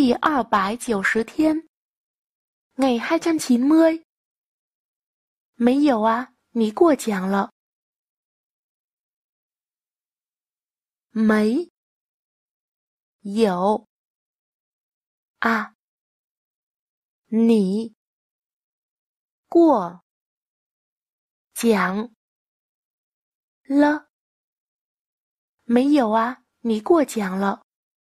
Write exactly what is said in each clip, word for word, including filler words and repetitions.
第二百九十天 ngày hai trăm chín mươi. 没有啊，你过奖了。没有啊，你过奖了。没有啊，你过奖了。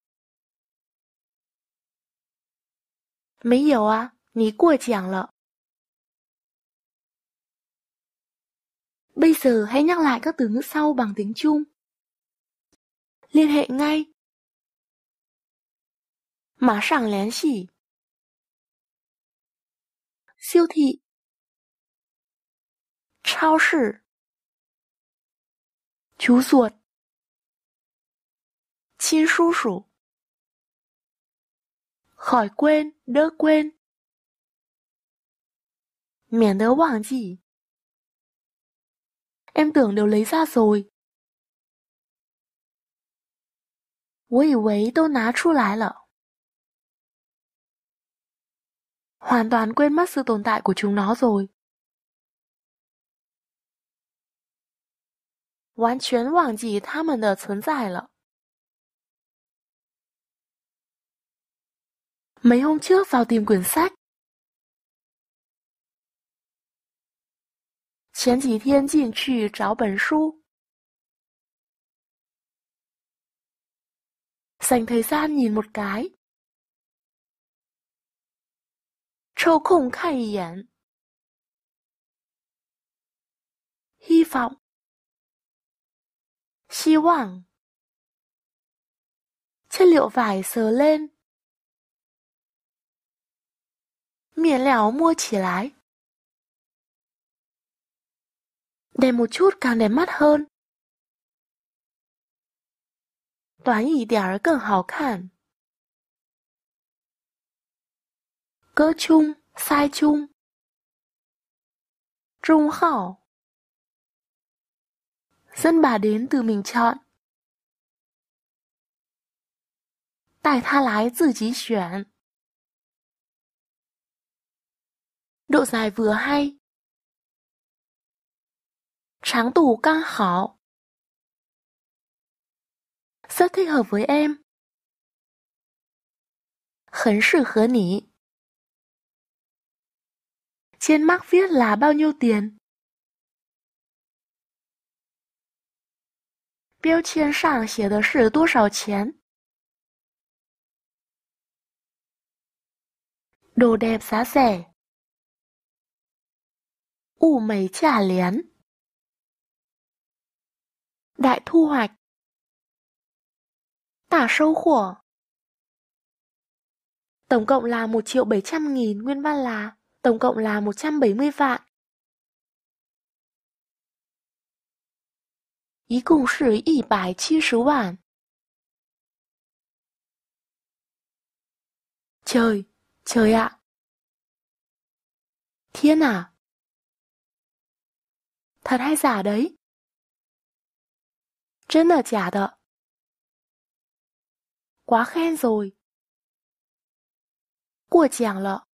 没有啊，你过奖了。Bây giờ hãy nhắc lại các từ ngữ sau bằng tiếng Trung. Liên hệ ngay. 马上联系。siêu thị. 超市。chú ruột. 亲叔叔。khỏi quên, đỡ quên. 免得忘记。Em tưởng đều lấy ra rồi. 我以为都拿出来了。hoàn toàn quên mất sự tồn tại của chúng nó rồi. 完全忘记它们的存在了。Mấy hôm trước vào tìm quyển sách. 前几天进去找本书。Dành thời gian nhìn một cái. 抽空看一眼。hy vọng. 希望。chất liệu vải sờ lên. 面料摸起来。đẹp một chút càng đẹp mắt hơn. 短一点儿更好看。歌chung, sai chung. 中号. Dẫn bà đến từ mình chọn. 带她来自己选。độ dài vừa hay. 长度刚好。rất thích hợp với em. 很适合你。trên mác viết là bao nhiêu tiền? 标签上写的是多少钱？ đồ đẹp giá rẻ. 物美价廉。đại thu hoạch. 大收获. Tổng cộng là một triệu bảy trăm nghìn, nguyên văn là tổng cộng là một trăm bảy mươi vạn. 一共是一百七十万. Trời, trời ạ. Thiên à. Thật hay giả đấy? 真的假的? Quá khen rồi. 过奖了.